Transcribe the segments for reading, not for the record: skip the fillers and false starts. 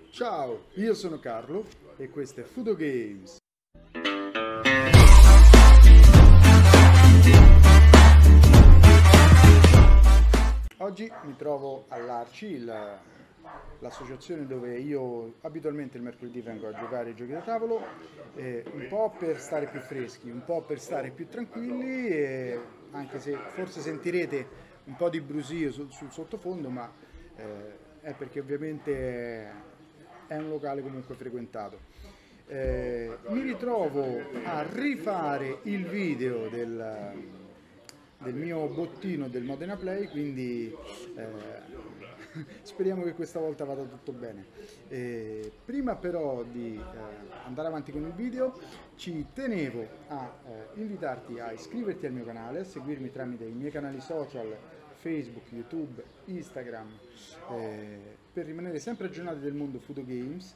Ciao, io sono Carlo e questo è Fudo Games. Oggi mi trovo all'Arci, l'associazione dove io abitualmente il mercoledì vengo a giocare ai giochi da tavolo, un po' per stare più freschi, un po' per stare più tranquilli, anche se forse sentirete un po' di brusio sul sottofondo, ma è perché ovviamente è un locale comunque frequentato. Mi ritrovo a rifare il video del mio bottino del Modena Play, quindi speriamo che questa volta vada tutto bene. Prima però di andare avanti con il video ci tenevo a invitarti a iscriverti al mio canale, a seguirmi tramite i miei canali social Facebook, YouTube, Instagram, per rimanere sempre aggiornati del mondo Fudo Games.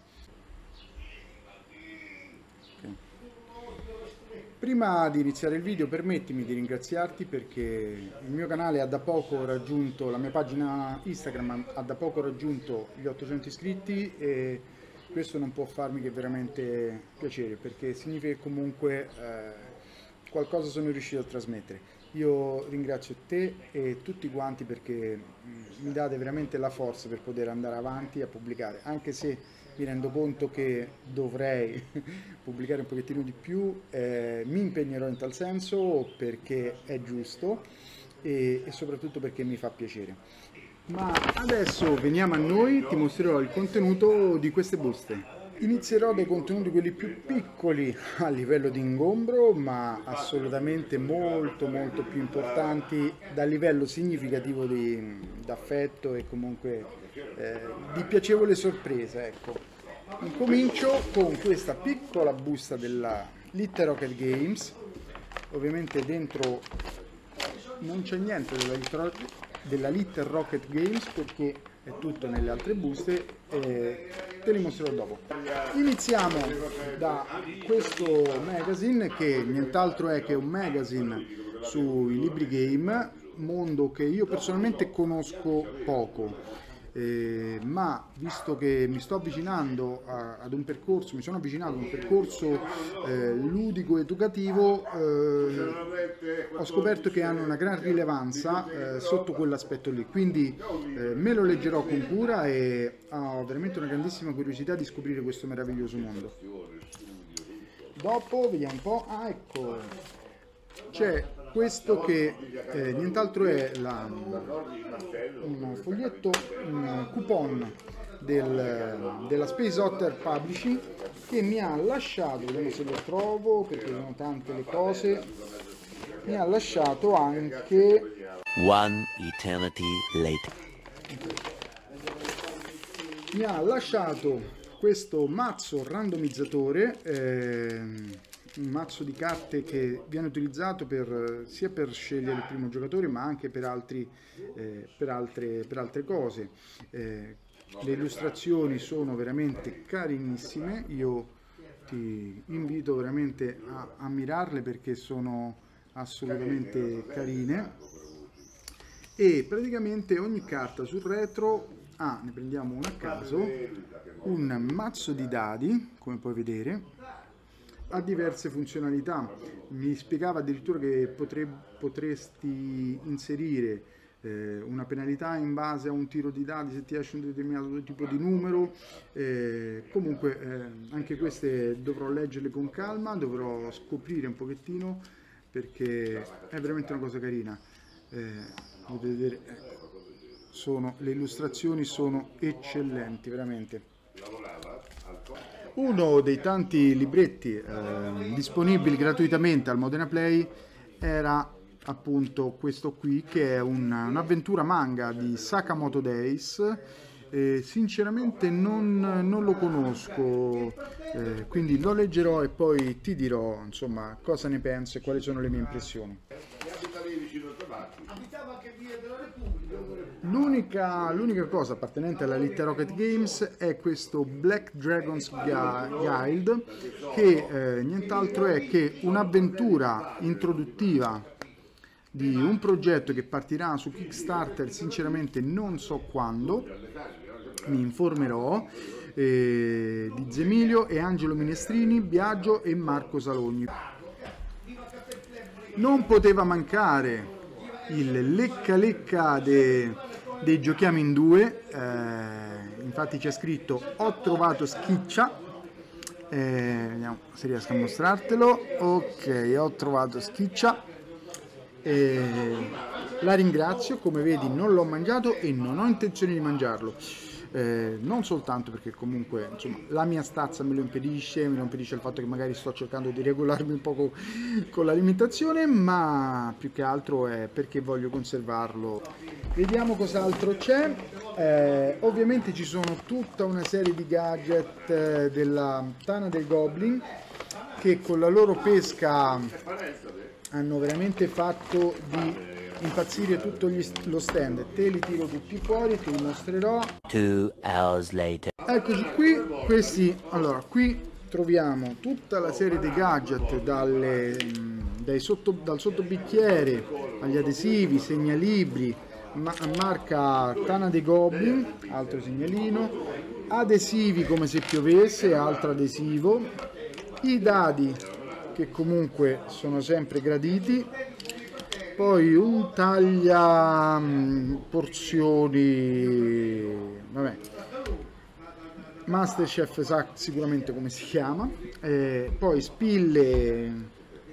Okay. Prima di iniziare il video permettimi di ringraziarti perché il mio canale ha da poco raggiunto, la mia pagina Instagram ha da poco raggiunto gli 800 iscritti e questo non può farmi che veramente piacere perché significa che comunque qualcosa sono riuscito a trasmettere. Io ringrazio te e tutti quanti perché mi date veramente la forza per poter andare avanti a pubblicare, anche se mi rendo conto che dovrei pubblicare un pochettino di più, mi impegnerò in tal senso perché è giusto e soprattutto perché mi fa piacere. Ma adesso veniamo a noi, ti mostrerò il contenuto di queste buste. Inizierò dai contenuti quelli più piccoli a livello di ingombro, ma assolutamente molto più importanti dal livello significativo d'affetto e comunque di piacevole sorpresa. Ecco. Incomincio con questa piccola busta della Little Rocket Games. Ovviamente dentro non c'è niente della Little Rocket Games perché è tutto nelle altre buste e te li mostrerò dopo. Iniziamo da questo magazine che nient'altro è che un magazine sui libri game, mondo che io personalmente conosco poco. Ma visto che mi sto avvicinando ad un percorso, mi sono avvicinato ad un percorso ludico educativo, ho scoperto che hanno una gran rilevanza sotto quell'aspetto lì, quindi me lo leggerò con cura e ho veramente una grandissima curiosità di scoprire questo meraviglioso mondo. Dopo vediamo un po', ecco, c'è questo che nient'altro è un foglietto, un coupon della Space Otter Publishing che mi ha lasciato, vediamo se lo trovo perché sono tante le cose, mi ha lasciato anche One eternity later. Mi ha lasciato questo mazzo randomizzatore, un mazzo di carte che viene utilizzato sia per scegliere il primo giocatore ma anche per altre cose. Le illustrazioni sono veramente carinissime, io ti invito veramente a ammirarle perché sono assolutamente carine e praticamente ogni carta sul retro ne prendiamo una a caso, un mazzo di dadi, come puoi vedere, ha diverse funzionalità. Mi spiegava addirittura che potresti inserire una penalità in base a un tiro di dadi se ti esce un determinato tipo di numero. Comunque anche queste dovrò leggerle con calma, dovrò scoprire un pochettino perché è veramente una cosa carina. Potete vedere, ecco, le illustrazioni sono eccellenti, veramente. Uno dei tanti libretti disponibili gratuitamente al Modena Play era appunto questo qui, che è un'avventura manga di Sakamoto Days. Sinceramente non lo conosco, quindi lo leggerò e poi ti dirò insomma cosa ne penso e quali sono le mie impressioni. L'unica cosa appartenente alla Little Rocket Games è questo Black Dragon's Guild, che nient'altro è che un'avventura introduttiva di un progetto che partirà su Kickstarter, sinceramente non so quando, mi informerò, di Zemilio e Angelo Minestrini, Biagio e Marco Salogni. Non poteva mancare il lecca lecca dei Giochiamo in Due, infatti c'è scritto ho trovato Schiccia, vediamo se riesco a mostrartelo. Ok, ho trovato Schiccia, la ringrazio, come vedi non l'ho mangiato e non ho intenzione di mangiarlo, non soltanto perché comunque insomma la mia stazza me lo impedisce il fatto che magari sto cercando di regolarmi un po' con l'alimentazione, ma più che altro è perché voglio conservarlo. Vediamo cos'altro c'è. Ovviamente ci sono tutta una serie di gadget della Tana del Goblin che con la loro pesca hanno veramente fatto di impazzire tutto lo stand. Te li tiro tutti fuori, te li mostrerò. 2 hours later. Eccoci qui, questi, allora qui troviamo tutta la serie di gadget dal sottobicchiere agli adesivi, segnalibri, marca Tana dei Goblin, altro segnalino, adesivi come se piovesse, altro adesivo, i dadi che comunque sono sempre graditi, poi un taglia porzioni, vabbè, Masterchef sa sicuramente come si chiama, poi spillette,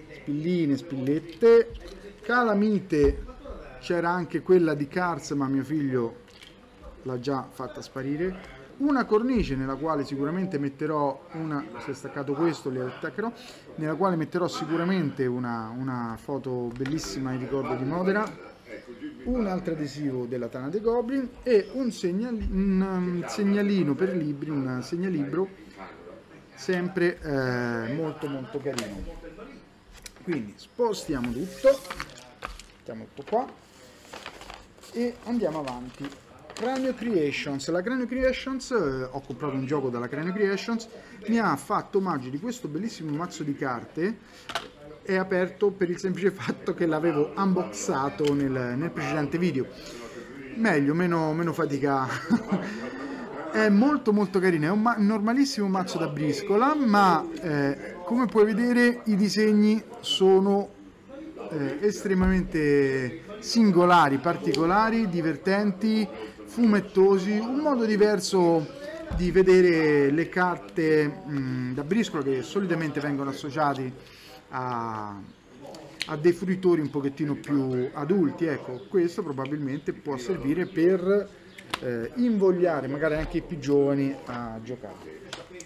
calamite, c'era anche quella di Cars ma mio figlio l'ha già fatta sparire, una cornice nella quale sicuramente metterò si è staccato questo, le attaccherò, nella quale metterò sicuramente una foto bellissima in ricordo di Modena, un altro adesivo della Tana dei Goblin e un segnalino per libri, un segnalibro sempre molto molto carino. Quindi spostiamo tutto, mettiamo tutto qua e andiamo avanti. Cranio Creations, la Cranio Creations, ho comprato un gioco dalla Cranio Creations, mi ha fatto omaggio di questo bellissimo mazzo di carte, è aperto per il semplice fatto che l'avevo unboxato nel precedente video, meglio, meno fatica. È molto molto carino, è un normalissimo mazzo da briscola, ma come puoi vedere i disegni sono estremamente singolari, particolari, divertenti, fumettosi, un modo diverso di vedere le carte da briscola che solitamente vengono associati a dei fruitori un pochettino più adulti. Ecco, questo probabilmente può servire per invogliare magari anche i più giovani a giocare.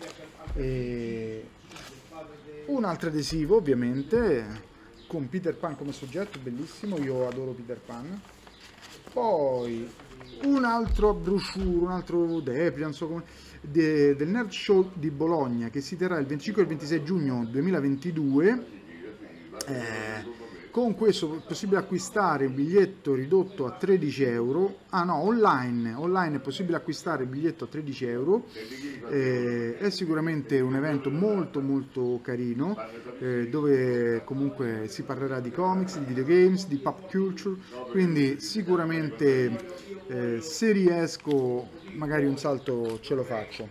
Un altro adesivo ovviamente con Peter Pan come soggetto, bellissimo, io adoro Peter Pan. Poi un altro brochure, un altro depliant, non so come, del Nerd Show di Bologna che si terrà il 25 e il 26 giugno 2022. Con questo è possibile acquistare il biglietto ridotto a 13 euro. Ah no, online è possibile acquistare il biglietto a 13 euro. È sicuramente un evento molto molto carino, dove comunque si parlerà di comics, di videogames, di pop culture, quindi sicuramente se riesco magari un salto ce lo faccio.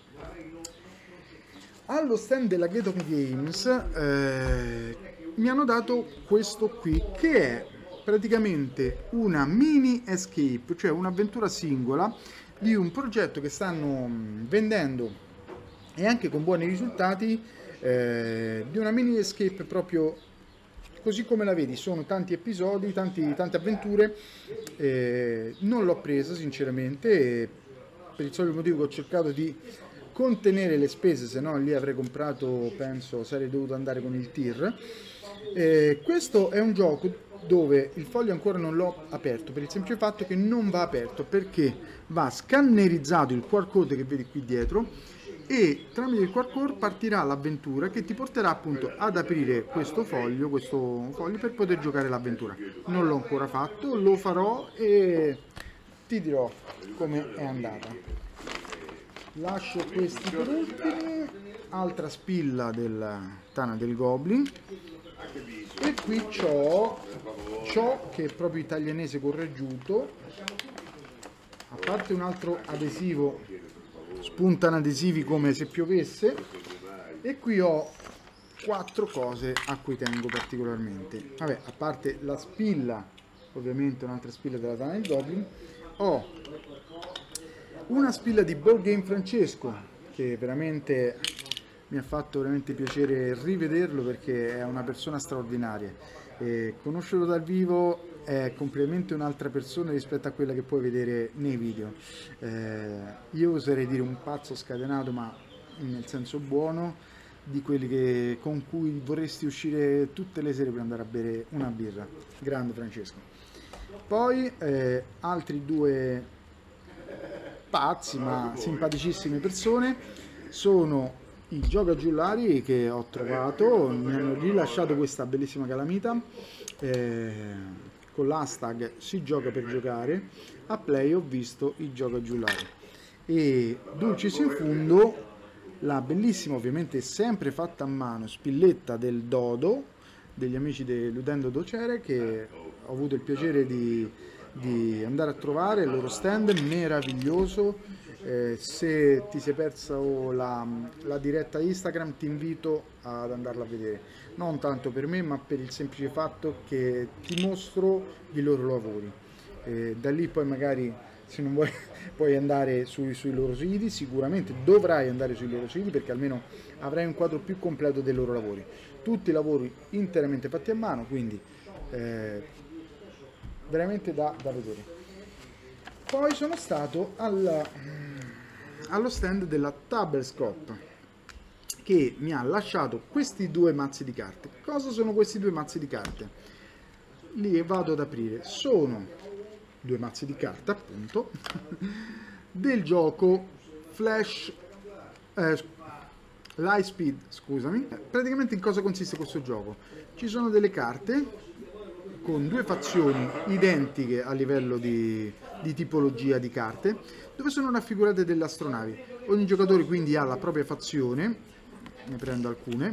Allo stand della Ghetto Games mi hanno dato questo qui che è praticamente una mini escape, cioè un'avventura singola di un progetto che stanno vendendo e anche con buoni risultati, di una mini escape proprio così come la vedi. Sono tanti episodi, tante avventure. Non l'ho presa sinceramente per il solito motivo che ho cercato di contenere le spese, se no lì avrei comprato, penso sarei dovuto andare con il tir. Questo è un gioco dove il foglio ancora non l'ho aperto per il semplice fatto che non va aperto, perché va scannerizzato il QR code che vedi qui dietro e tramite il QR code partirà l'avventura che ti porterà appunto ad aprire questo foglio per poter giocare l'avventura. Non l'ho ancora fatto, lo farò e ti dirò come è andata. Lascio questi per ultimi, altra spilla del Tana del Goblin. E qui c'ho che è proprio italianese correggiuto, a parte un altro adesivo puntano adesivi come se piovesse. E qui ho 4 cose a cui tengo particolarmente. Vabbè, a parte la spilla, ovviamente un'altra spilla della Tunnel Goblin, ho una spilla di Board Game Francesco, che veramente mi ha fatto veramente piacere rivederlo perché è una persona straordinaria. E conoscerlo dal vivo è completamente un'altra persona rispetto a quella che puoi vedere nei video. Io oserei dire un pazzo scatenato, ma nel senso buono, di quelli con cui vorresti uscire tutte le sere per andare a bere una birra. Grande Francesco. Poi altri 2 pazzi ma simpaticissime persone sono i giocagiullari che ho trovato. Mi hanno rilasciato questa bellissima calamita con l'hashtag si gioca per giocare. A Play ho visto i giocagiullari e dulcis in fundo la bellissima, ovviamente sempre fatta a mano, spilletta del Dodo degli amici di Ludendo Docere, che ho avuto il piacere di andare a trovare. Il loro stand meraviglioso. Se ti sei perso la diretta Instagram ti invito ad andarla a vedere, non tanto per me ma per il semplice fatto che ti mostro i loro lavori. Da lì poi magari, se non vuoi, puoi andare sui loro siti. Sicuramente dovrai andare sui loro siti perché almeno avrai un quadro più completo dei loro lavori, tutti i lavori interamente fatti a mano, quindi veramente da vedere. Poi sono stato allo stand della Tablescope, che mi ha lasciato questi 2 mazzi di carte. Cosa sono questi 2 mazzi di carte? Li vado ad aprire. Sono 2 mazzi di carta, appunto, del gioco Flash Lightspeed, scusami. Praticamente in cosa consiste questo gioco? Ci sono delle carte con 2 fazioni identiche a livello di tipologia di carte, dove sono raffigurate delle astronavi. Ogni giocatore quindi ha la propria fazione. Ne prendo alcune.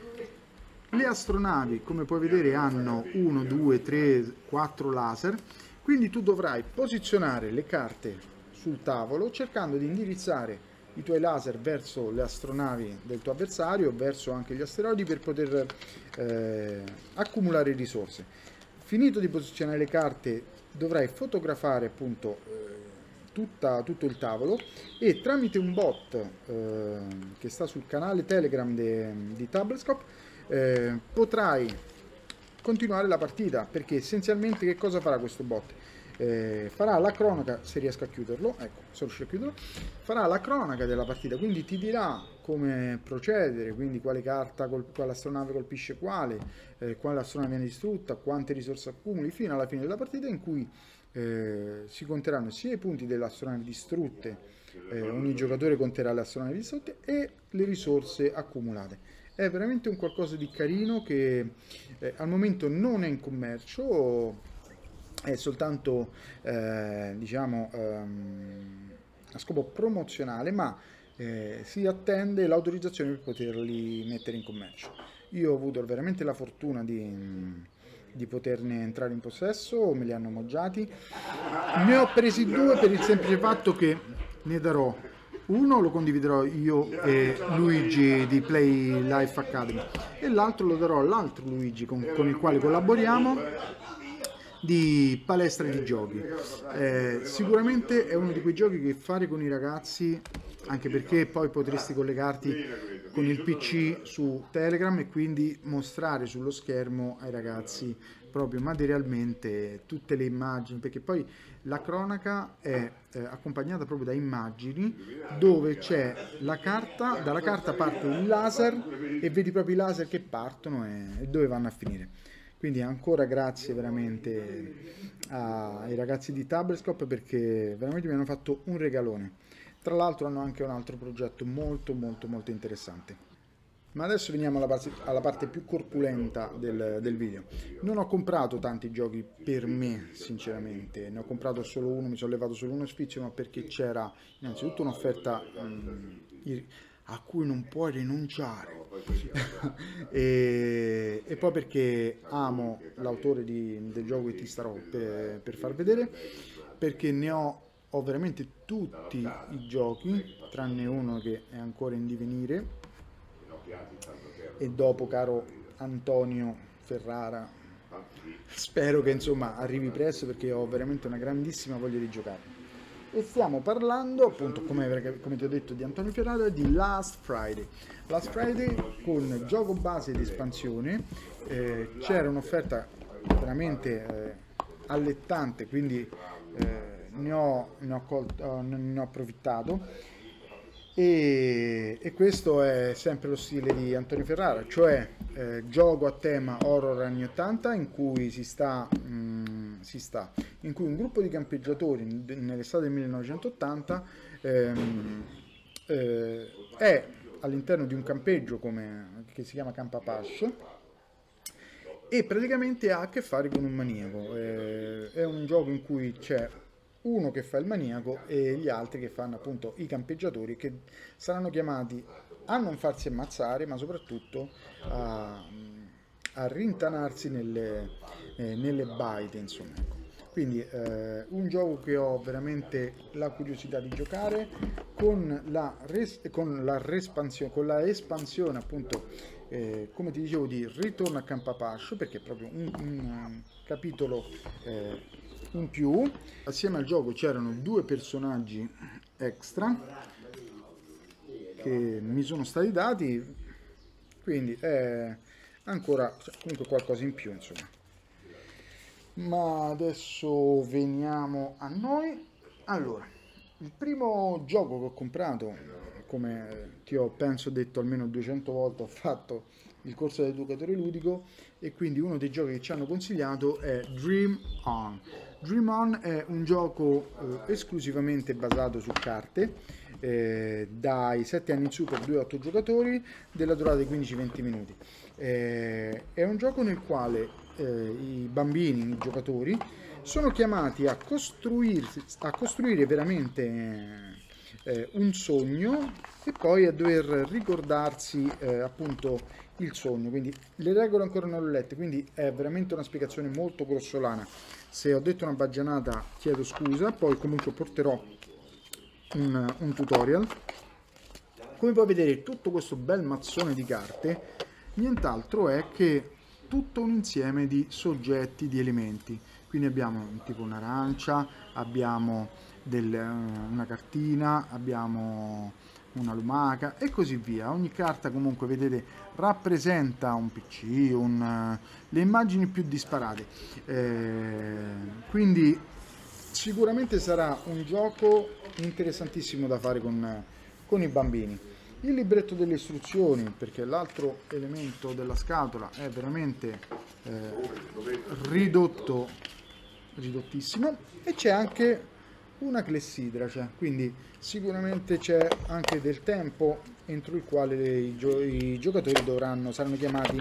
Le astronavi, come puoi vedere, hanno 1, 2, 3, 4 laser, quindi tu dovrai posizionare le carte sul tavolo cercando di indirizzare i tuoi laser verso le astronavi del tuo avversario, verso anche gli asteroidi, per poter accumulare risorse. Finito di posizionare le carte, dovrai fotografare appunto tutto il tavolo, e tramite un bot che sta sul canale Telegram di Tablescope potrai continuare la partita, perché essenzialmente che cosa farà questo bot? Farà la cronaca, se riesco a chiuderlo, ecco, sono riuscito a chiuderlo, farà la cronaca della partita, quindi ti dirà come procedere, quindi quale carta, quale astronave colpisce quale astronave viene distrutta, quante risorse accumuli, fino alla fine della partita, in cui si conteranno sia i punti delle astronavi distrutte, ogni giocatore conterà le astronavi distrutte, e le risorse accumulate. È veramente un qualcosa di carino che al momento non è in commercio, è soltanto diciamo a scopo promozionale, ma si attende l'autorizzazione per poterli mettere in commercio. Io ho avuto veramente la fortuna di poterne entrare in possesso, me li hanno omaggiati. Ne ho presi 2 per il semplice fatto che ne darò uno, lo condividerò io e Luigi di Play Life Academy, e l'altro lo darò all'altro Luigi con il quale collaboriamo, di palestra di giochi. Sicuramente è uno di quei giochi che fare con i ragazzi, anche perché poi potresti collegarti con il PC su Telegram e quindi mostrare sullo schermo ai ragazzi proprio materialmente tutte le immagini, perché poi la cronaca è accompagnata proprio da immagini dove c'è la carta, dalla carta parte il laser e vedi proprio i laser che partono e dove vanno a finire. Quindi ancora grazie veramente ai ragazzi di Tablescope, perché veramente mi hanno fatto un regalone. Tra l'altro hanno anche un altro progetto molto interessante. Ma adesso veniamo alla parte più corpulenta del video. Non ho comprato tanti giochi per me, sinceramente, ne ho comprato solo uno, mi sono levato solo uno sfizio, ma perché c'era innanzitutto un'offerta a cui non puoi rinunciare e poi perché amo l'autore del gioco che ti starò per far vedere, perché ne ho ho veramente tutti i giochi, tranne uno che è ancora in divenire, e dopo, caro Antonio Ferrara, spero che insomma arrivi presto, perché ho veramente una grandissima voglia di giocare. E stiamo parlando, appunto, come ti ho detto, di Antonio Ferrara, di Last Friday. Last Friday con gioco base di espansione, c'era un'offerta veramente allettante, quindi ne ho approfittato. E questo è sempre lo stile di Antonio Ferrara, cioè gioco a tema horror anni 80 in cui in cui un gruppo di campeggiatori nell'estate del 1980 è all'interno di un campeggio che si chiama Camp Apache, e praticamente ha a che fare con un maniaco. È un gioco in cui c'è uno che fa il maniaco e gli altri che fanno appunto i campeggiatori, che saranno chiamati a non farsi ammazzare, ma soprattutto a rintanarsi nelle baite, insomma. Quindi un gioco che ho veramente la curiosità di giocare, con la espansione appunto, come ti dicevo, di Ritorno a Camp Apache, perché è proprio un capitolo in più. Assieme al gioco c'erano 2 personaggi extra che mi sono stati dati, quindi è ancora comunque qualcosa in più, insomma. Ma adesso veniamo a noi. Allora, il primo gioco che ho comprato, come ti ho penso detto almeno 200 volte, ho fatto il corso da educatore ludico, e quindi uno dei giochi che ci hanno consigliato è Dream On. Dream On è un gioco esclusivamente basato su carte, dai 7 anni in su per 2-8 giocatori, della durata di 15-20 minuti. È un gioco nel quale i bambini, i giocatori, sono chiamati a costruire veramente un sogno, e poi a dover ricordarsi appunto il sogno. Quindi le regole ancora non le ho lette, quindi è veramente una spiegazione molto grossolana. Se ho detto una baggianata chiedo scusa, poi comunque porterò un tutorial. Come puoi vedere, tutto questo bel mazzone di carte nient'altro è che tutto un insieme di soggetti, di elementi. Quindi abbiamo tipo un'arancia, abbiamo una cartina, abbiamo una lumaca e così via. Ogni carta comunque, vedete, rappresenta un PC, le immagini più disparate. Quindi sicuramente sarà un gioco interessantissimo da fare con i bambini. Il libretto delle istruzioni, perché l'altro elemento della scatola è veramente ridottissimo, e c'è anche una clessidra, quindi sicuramente c'è anche del tempo entro il quale i giocatori saranno chiamati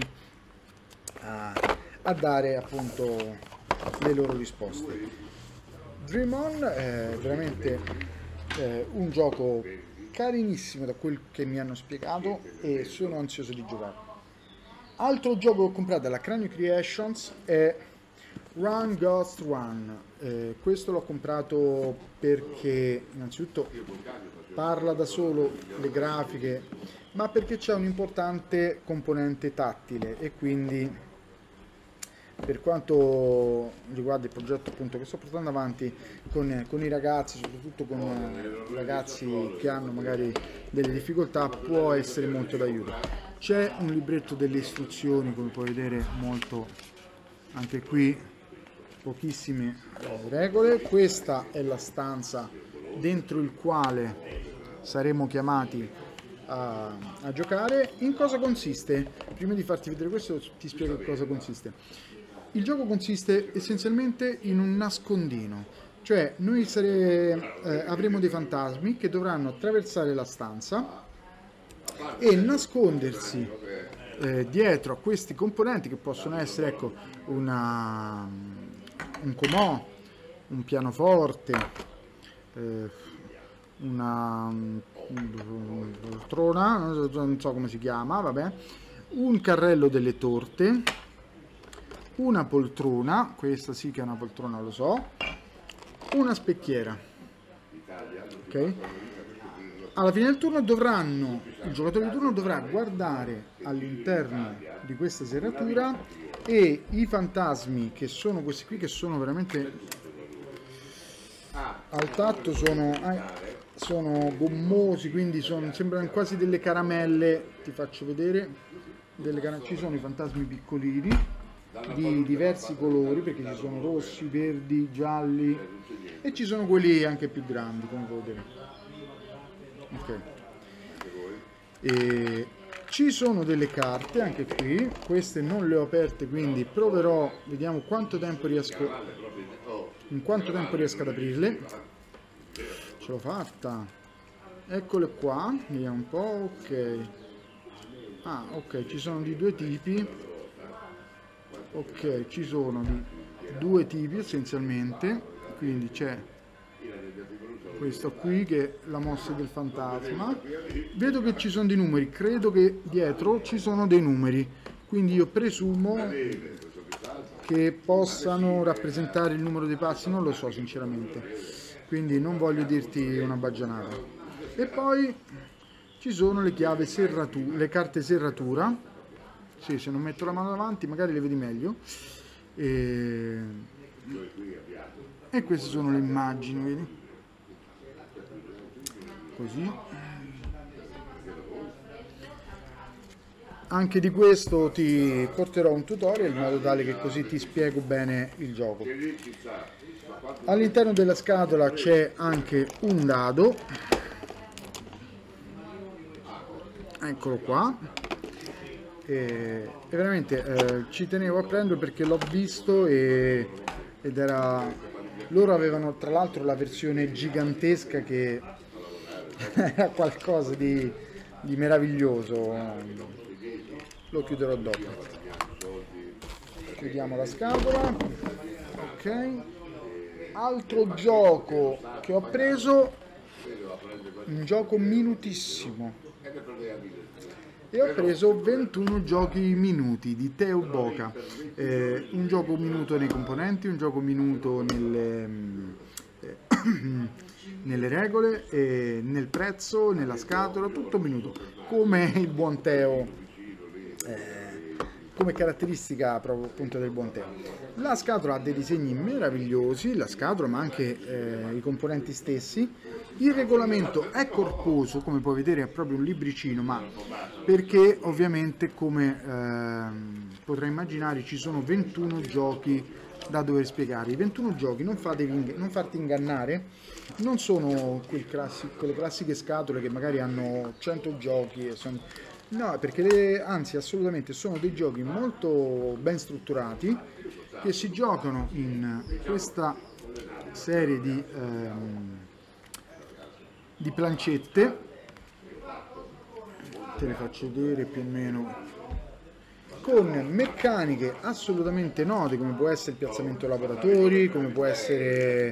a dare appunto le loro risposte. Dream On è veramente un gioco carinissimo da quel che mi hanno spiegato, e sono ansioso di giocare. Altro gioco che ho comprato dalla Cranio Creations è Run Ghost Run. Questo l'ho comprato perché innanzitutto parla da solo, le grafiche, ma perché c'è un'importante componente tattile, e quindi per quanto riguarda il progetto appunto che sto portando avanti con i ragazzi, soprattutto con ragazzi che hanno magari delle difficoltà, può essere molto d'aiuto. C'è un libretto delle istruzioni, come puoi vedere, molto, anche qui pochissime regole. Questa è la stanza dentro il quale saremo chiamati a giocare. In cosa consiste? Prima di farti vedere questo ti spiego in cosa consiste. Il gioco consiste essenzialmente in un nascondino, cioè noi avremo dei fantasmi che dovranno attraversare la stanza e nascondersi dietro a questi componenti, che possono essere, ecco, un comò, un pianoforte, una poltrona, non so come si chiama, vabbè, un carrello delle torte, una poltrona, questa sì che è una poltrona, lo so, una specchiera. ok? Alla fine del turno il giocatore di turno dovrà guardare all'interno di questa serratura e i fantasmi, che sono questi qui, che sono veramente al tatto, sono gommosi, quindi sembrano quasi delle caramelle. Ti faccio vedere, ci sono i fantasmi piccolini di diversi colori, perché ci sono rossi, verdi, gialli, e ci sono quelli anche più grandi, come puoi vedere. Ok. E ci sono delle carte anche qui, queste non le ho aperte, quindi proverò, vediamo in quanto tempo riesco ad aprirle. Ce l'ho fatta, eccole qua, vediamo un po'. Ok, ok, ci sono di due tipi. Ok, ci sono di due tipi essenzialmente, quindi c'è questo qui che è la mossa del fantasma. Vedo che ci sono dei numeri, credo che dietro ci sono dei numeri, quindi io presumo che possano rappresentare il numero dei passi, non lo so sinceramente, quindi non voglio dirti una baggianata. E poi ci sono le chiavi le carte serratura. Sì, se non metto la mano davanti magari le vedi meglio. E queste sono le immagini, vedi? Così. Anche di questo ti porterò un tutorial in modo tale che così ti spiego bene il gioco. All'interno della scatola c'è anche un dado, eccolo qua, e veramente ci tenevo a prendere perché l'ho visto ed era, loro avevano tra l'altro la versione gigantesca che era qualcosa di meraviglioso. Lo chiuderò dopo. Chiudiamo la scatola. Ok, altro gioco che ho preso, un gioco minutissimo, e ho preso 21 giochi minuti di Teo Boca. Un gioco minuto nei componenti, un gioco minuto nelle regole, nel prezzo, nella scatola, tutto minuto, come il buon Teo, come caratteristica proprio appunto del buon Teo. La scatola ha dei disegni meravigliosi, la scatola ma anche i componenti stessi. Il regolamento è corposo, come puoi vedere è proprio un libricino, ma perché ovviamente come potrai immaginare ci sono 21 giochi da dover spiegare. I 21 giochi, non farti ingannare, non sono quelle classiche scatole che magari hanno 100 giochi e no, perché anzi assolutamente sono dei giochi molto ben strutturati che si giocano in questa serie di plancette. Te le faccio vedere più o meno, con meccaniche assolutamente note, come può essere il piazzamento lavoratori, come può essere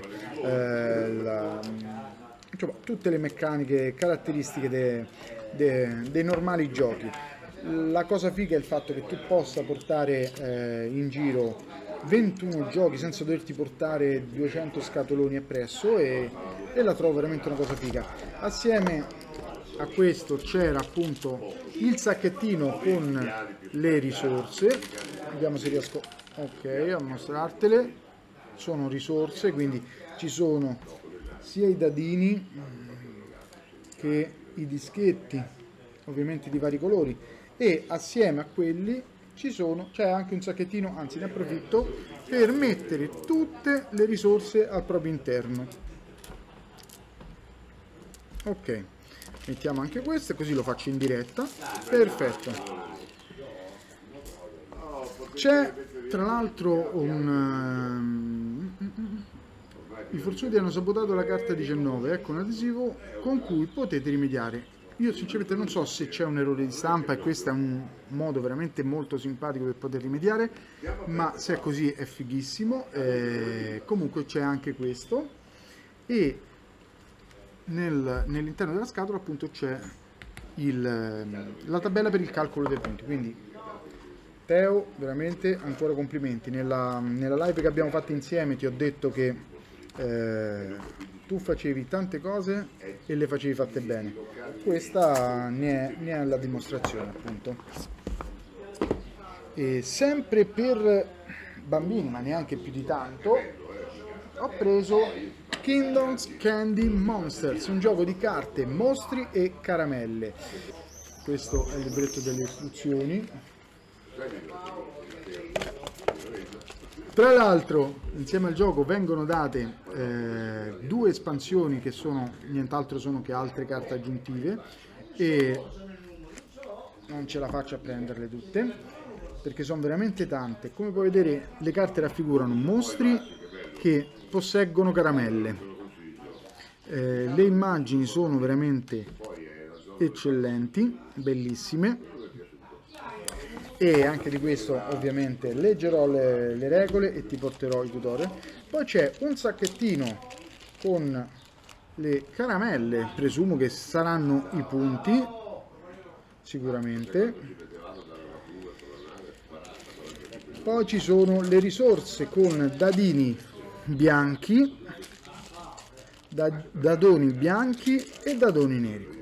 tutte le meccaniche caratteristiche dei normali giochi. La cosa figa è il fatto che tu possa portare in giro 21 giochi senza doverti portare 200 scatoloni appresso, e la trovo veramente una cosa figa. Assieme a questo c'era appunto il sacchettino con le risorse, vediamo se riesco a mostrartele. Sono risorse, quindi ci sono sia i dadini che i dischetti, ovviamente di vari colori, e assieme a quelli c'è anche un sacchettino, anzi ne approfitto per mettere tutte le risorse al proprio interno. Ok, mettiamo anche questo, così lo faccio in diretta. Perfetto. C'è tra l'altro i forzuti hanno sabotato la carta 19, ecco un adesivo con cui potete rimediare. Io sinceramente non so se c'è un errore di stampa e questo è un modo veramente molto simpatico per poter rimediare, ma se è così è fighissimo. Comunque c'è anche questo, e nell'interno della scatola appunto c'è la tabella per il calcolo dei punti. Quindi Teo, veramente ancora complimenti. Nella live che abbiamo fatto insieme ti ho detto che tu facevi tante cose e le facevi fatte bene. Questa ne è la dimostrazione, appunto. E sempre per bambini, ma neanche più di tanto, ho preso Kingdoms Candy Monsters, un gioco di carte, mostri e caramelle. Questo è il libretto delle istruzioni. Tra l'altro, insieme al gioco vengono date 2 espansioni che sono nient'altro che altre carte aggiuntive, e non ce la faccio a prenderle tutte perché sono veramente tante. Come puoi vedere, le carte raffigurano mostri che posseggono caramelle. Le immagini sono veramente eccellenti, bellissime. E anche di questo ovviamente leggerò le regole e ti porterò i tutorial. Poi c'è un sacchettino con le caramelle, presumo che saranno i punti, sicuramente. Poi ci sono le risorse con dadini bianchi, dadoni bianchi e dadoni neri.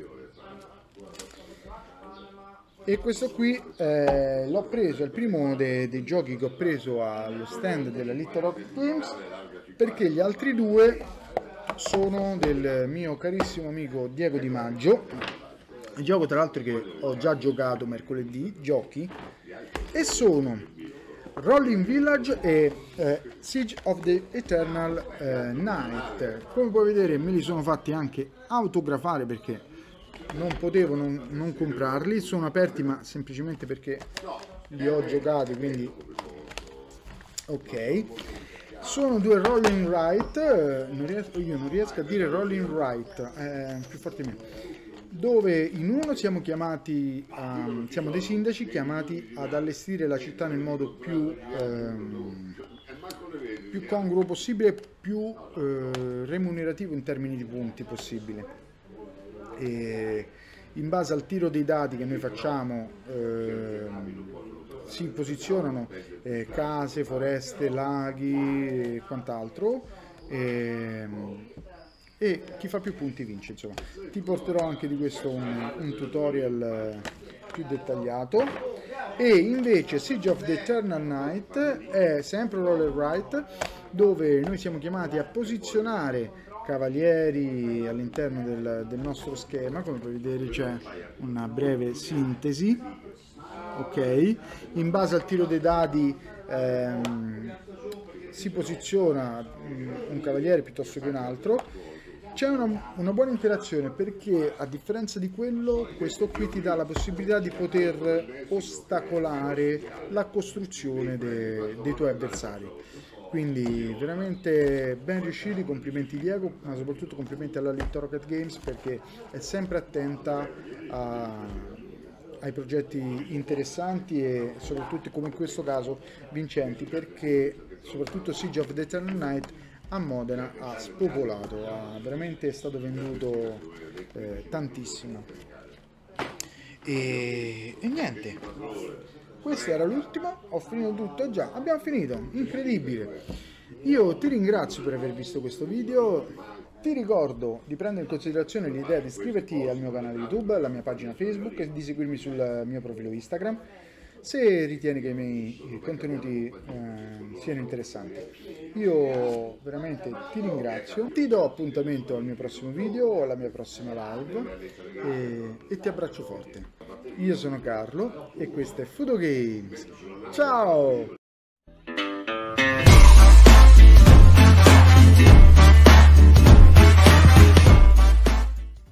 E questo qui l'ho preso, è il primo dei giochi che ho preso allo stand della Little Rocket Games, perché gli altri 2 sono del mio carissimo amico Diego Di Maggio, il gioco tra l'altro che ho già giocato mercoledì, e sono Rolling Village e Siege of the Eternal Night. Come puoi vedere me li sono fatti anche autografare perché non potevo non comprarli, sono aperti ma semplicemente perché li ho giocati, quindi ok. Sono 2 Rolling Right, io non riesco a dire Rolling Right, più forte di me, dove in uno siamo chiamati siamo dei sindaci chiamati ad allestire la città nel modo più congruo possibile, più remunerativo in termini di punti possibile. E in base al tiro dei dadi che noi facciamo si posizionano case, foreste, laghi e quant'altro, e chi fa più punti vince, insomma. Ti porterò anche di questo un tutorial più dettagliato. E invece Siege of the Eternal Night è sempre Roller Right, dove noi siamo chiamati a posizionare cavalieri all'interno del nostro schema. Come puoi vedere c'è una breve sintesi, ok? In base al tiro dei dadi si posiziona un cavaliere piuttosto che un altro. C'è una buona interazione perché, a differenza di quello, questo qui ti dà la possibilità di poter ostacolare la costruzione dei tuoi avversari. Quindi veramente ben riusciti, complimenti Diego, ma soprattutto complimenti alla Little Rocket Games perché è sempre attenta ai progetti interessanti e soprattutto, come in questo caso, vincenti, perché soprattutto Siege of the Eternal Night a Modena ha spopolato, veramente è stato venduto tantissimo. E niente, questo era l'ultimo, ho finito tutto, già abbiamo finito, incredibile. Io ti ringrazio per aver visto questo video, ti ricordo di prendere in considerazione l'idea di iscriverti al mio canale YouTube, alla mia pagina Facebook e di seguirmi sul mio profilo Instagram se ritieni che i miei contenuti siano interessanti. Io veramente ti ringrazio, ti do appuntamento al mio prossimo video, alla mia prossima live e ti abbraccio forte. Io sono Carlo e questo è Fudo Games. Ciao!